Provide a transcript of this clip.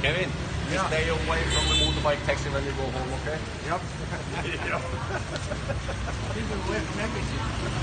Kevin, Yeah. stay away from the motorbike taxi when you go home, okay? Yep. Yeah. Keep it away from everything.